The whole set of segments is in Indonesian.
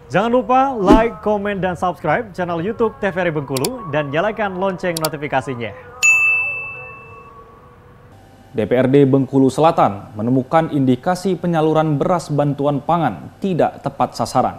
Jangan lupa like, komen, dan subscribe channel YouTube TVRI Bengkulu dan nyalakan lonceng notifikasinya. DPRD Bengkulu Selatan menemukan indikasi penyaluran beras bantuan pangan tidak tepat sasaran.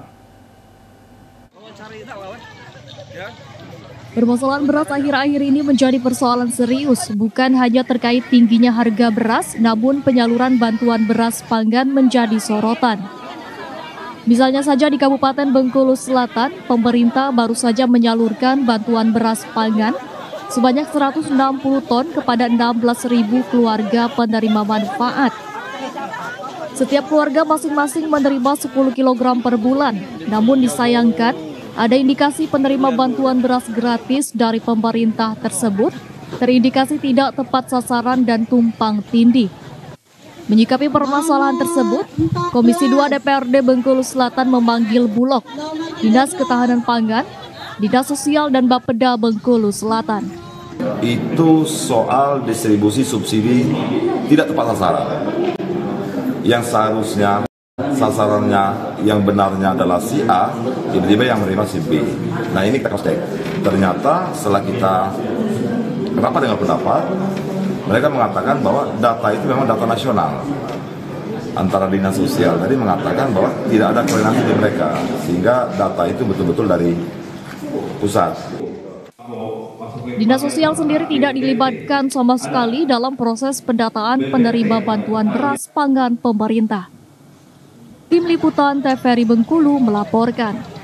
Permasalahan beras akhir-akhir ini menjadi persoalan serius, bukan hanya terkait tingginya harga beras, namun penyaluran bantuan beras pangan menjadi sorotan. Misalnya saja di Kabupaten Bengkulu Selatan, pemerintah baru saja menyalurkan bantuan beras pangan sebanyak 160 ton kepada 16.000 keluarga penerima manfaat. Setiap keluarga masing-masing menerima 10 kg per bulan, namun disayangkan ada indikasi penerima bantuan beras gratis dari pemerintah tersebut terindikasi tidak tepat sasaran dan tumpang tindih. Menyikapi permasalahan tersebut, Komisi 2 DPRD Bengkulu Selatan memanggil Bulog, Dinas Ketahanan Pangan, Dinas Sosial dan Bapeda Bengkulu Selatan. Itu soal distribusi subsidi tidak tepat sasaran. Yang seharusnya sasarannya yang benarnya adalah si A, tiba-tiba yang menerima si B. Nah ini kita cross-check. Ternyata setelah kita rapat dengan pendapat, mereka mengatakan bahwa data itu memang data nasional antara dinas sosial. Tadi mengatakan bahwa tidak ada koordinasi di mereka, sehingga data itu betul-betul dari pusat. Dinas Sosial sendiri tidak dilibatkan sama sekali dalam proses pendataan penerima bantuan beras pangan pemerintah. Tim Liputan TVRI Bengkulu melaporkan.